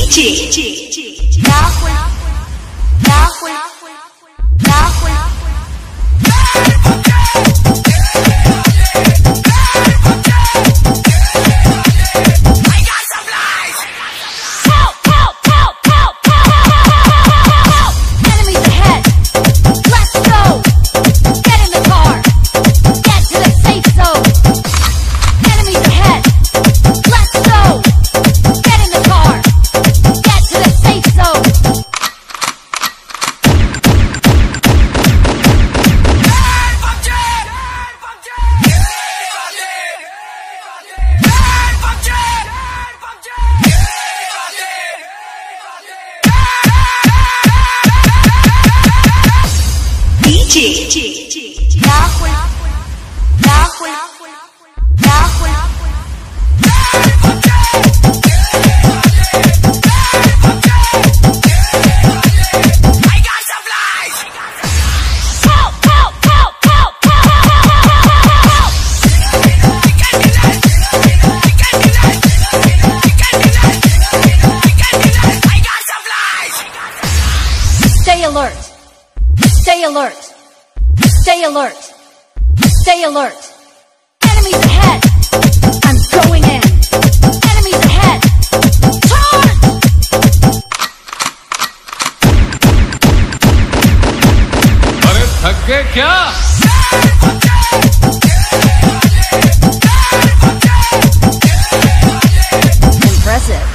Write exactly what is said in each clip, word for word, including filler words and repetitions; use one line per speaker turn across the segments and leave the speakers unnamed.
Rahul, Rahul, Rahul. Rahul, Rahul, Rahul. I got supplies. Help, help, help, help, help. I got supplies. Stay alert. Stay alert. Stay alert. Stay alert. Enemies ahead. I'm going in. Enemies ahead. Charge!
अरे थक गए क्या?
Impressive.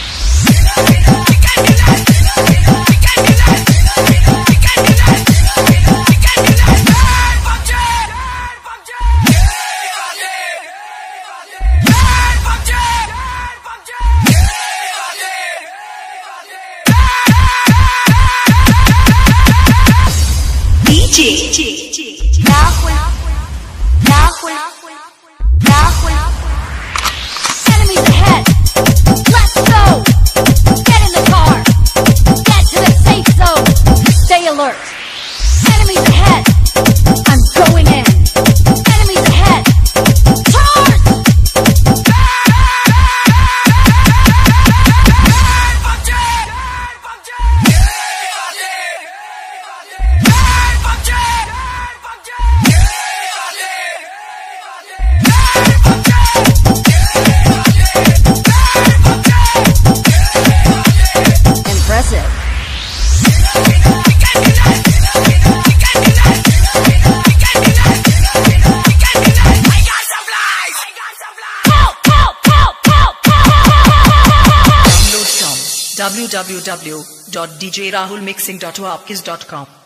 Rahul, Rahul, Rahul. Enemies ahead. Let's go. Get in the car. Get to the safe zone. Stay alert. Enemies ahead. I'm going in. Enemies ahead. Charge! Impressive.
Download from w w w dot d j rahul mixing dot wapkis dot com